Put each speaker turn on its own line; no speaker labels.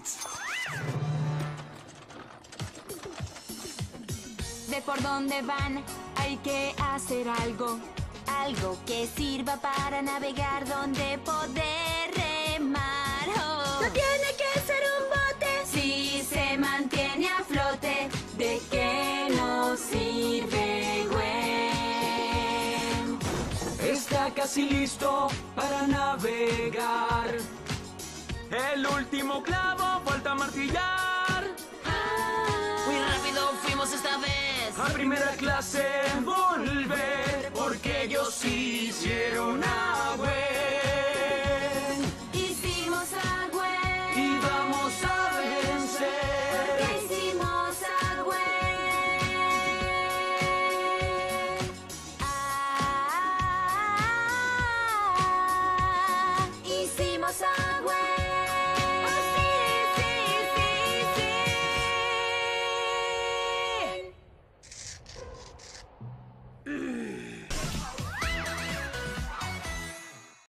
Ve por dónde van, hay que hacer algo. Algo que sirva para navegar donde poder remar. Oh.
No tiene que ser un bote.
Si se mantiene a flote, ¿de qué nos sirve, Gwen?
Está casi listo para navegar. El último clavo falta martillar.
Muy rápido fuimos esta vez.
A primera clase volver, porque ellos hicieron a Gwen.
Hicimos a Gwen.
Y vamos a vencer.
Hicimos a Gwen. Hicimos a